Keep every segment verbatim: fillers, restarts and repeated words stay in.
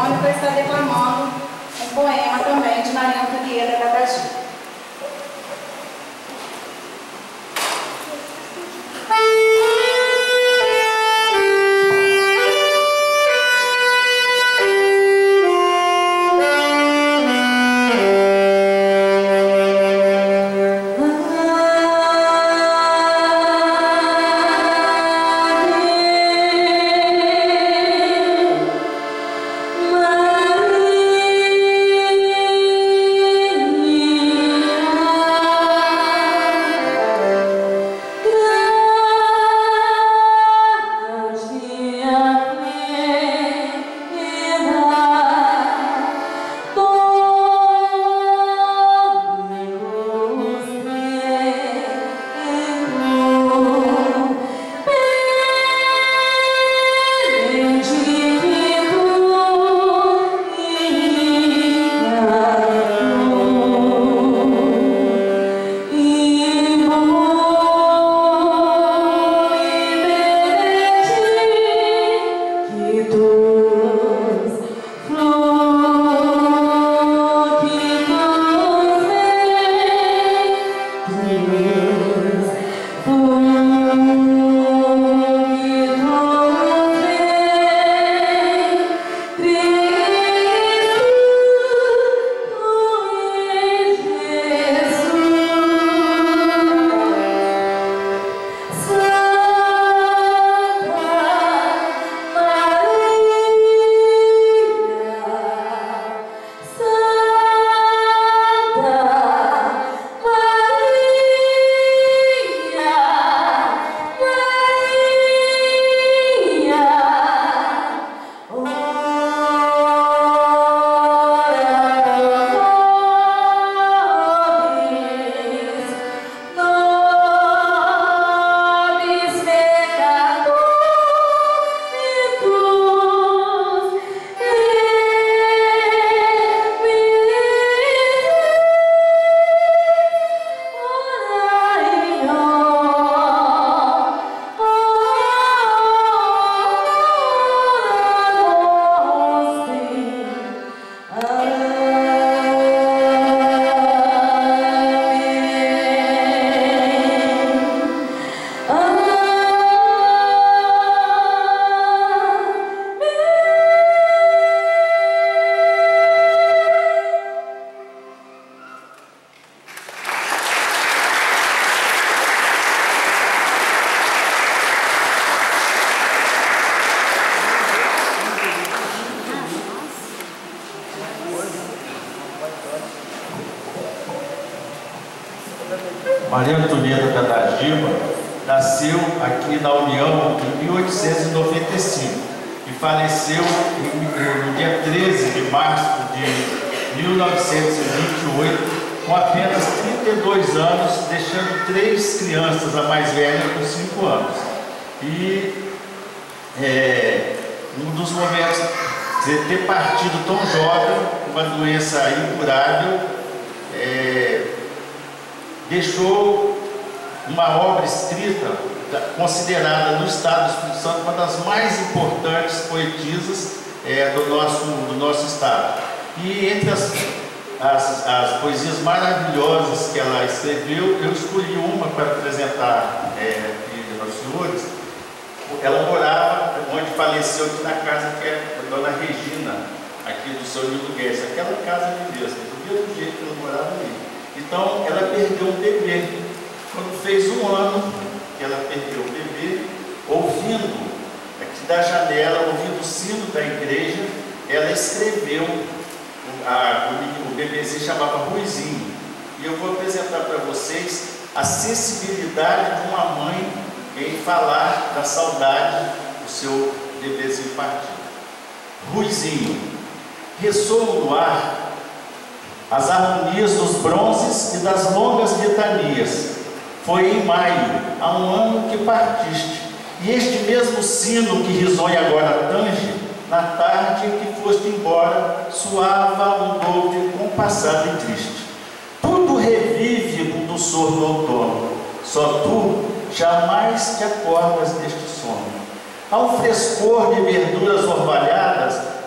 Mônica está declamando um poema também de Maria Antonieta da Brasil. Maria Antonieta da Giba nasceu aqui na União em mil oitocentos e noventa e cinco e faleceu no dia treze de março de mil novecentos e vinte e oito com apenas trinta e dois anos, deixando três crianças, a mais velha com cinco anos. E é, um dos momentos de ter partido tão jovem, uma doença incurável, é, deixou uma obra escrita, considerada no estado do Espírito Santo uma das mais importantes poetisas é, do, nosso, do nosso estado. E entre as, as, as poesias maravilhosas que ela escreveu, eu escolhi uma para apresentar é, aqui aos senhores. Ela morava, onde faleceu aqui na casa que é a Dona Regina, aqui do seu Nilo Guedes, aquela casa ali mesmo, do mesmo jeito que ela morava ali. Então, ela perdeu o bebê. Quando fez um ano que ela perdeu o bebê, ouvindo aqui da janela, ouvindo o sino da igreja, ela escreveu, a, o, o bebezinho chamava Ruizinho. E eu vou apresentar para vocês a sensibilidade de uma mãe em falar da saudade do seu bebezinho partido. Ruizinho, ressoam no ar as harmonias dos bronzes e das longas litanias. Foi em maio, há um ano que partiste, e este mesmo sino que risonha agora tange, na tarde em que foste embora, soava um doce compassado e triste. Tudo revive no doçor do outono, só tu jamais te acordas deste sono. Há um frescor de verduras orvalhadas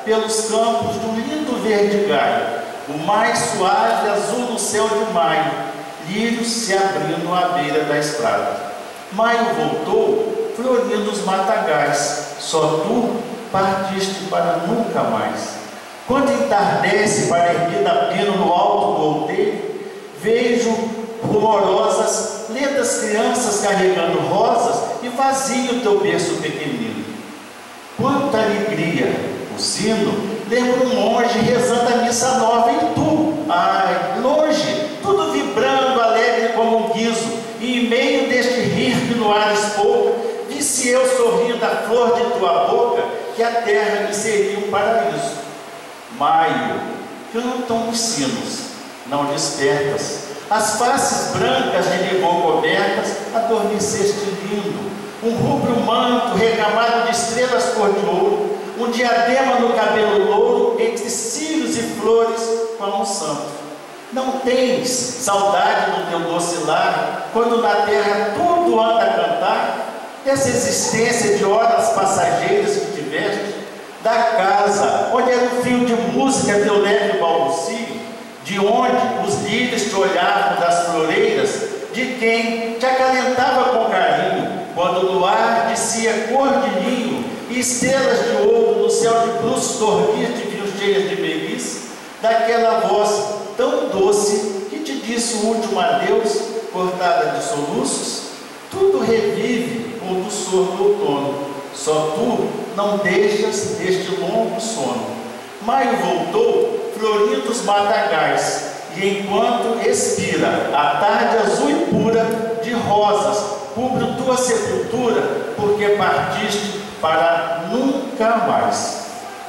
pelos campos do lindo verde galho, o mais suave azul no céu de maio, lírios se abrindo à beira da estrada. Maio voltou, florindo os matagais, só tu partiste para nunca mais. Quando entardece para erguer da pena no alto do outeiro, vejo rumorosas, lentas crianças carregando rosas e vazio o teu berço pequenino. Quanta alegria! O sino lembra um monge rezando a missa nova, e tu, ai, longe, tudo vibrando, alegre como um guizo, e em meio deste rir que no ar expor, disse eu sorrindo a flor de tua boca, que a terra me seria um paraíso. Maio, cantam os sinos, não despertas, as faces brancas de limão cobertas, adormeceste lindo, um rubro manto recamado de estrelas cor de ouro, um diadema no cabelo louro, entre cílios e flores, como um santo. Não tens saudade do teu doce lar, quando na terra tudo anda a cantar, dessa existência de horas passageiras que tiveste, da casa onde era um fio de música teu leve balbucio, de onde os lírios te olhavam das floreiras, de quem te acalentava com carinho, quando o luar descia cor de linho e estrelas de ouro no céu de bruços dormir te viam cheias de meiguice, daquela voz tão doce que te disse o último adeus, cortada de soluços. Tudo revive com o doçor do outono, só tu não deixas deste longo sono. Maio voltou, florindo os matagais, e enquanto expira a tarde azul e pura de rosas, cubro tua sepultura, porque partiste para nunca mais.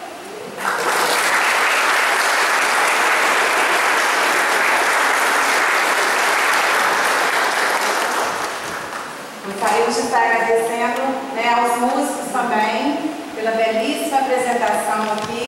Gostaríamos de estar agradecendo, né, aos músicos também pela belíssima apresentação aqui.